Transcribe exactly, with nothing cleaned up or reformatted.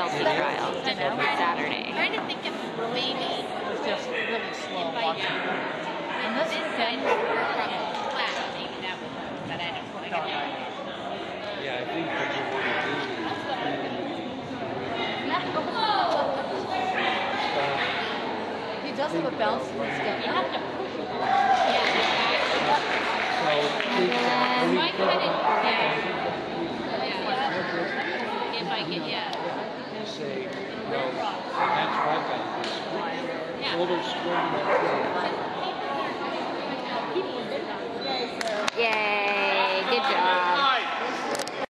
Chelsea trial on Saturday. I'm trying to think of maybe It's just really slow if I watching. could. And this This is side good. from class, maybe that would work, but I don't think Don't it know. Yeah, I think what you want to do He does have a bounce in his step. You have to push it. Yeah. so If think, I cut it, yeah. Yeah. If I could, yeah. say, well, that's what I got this Yeah. older square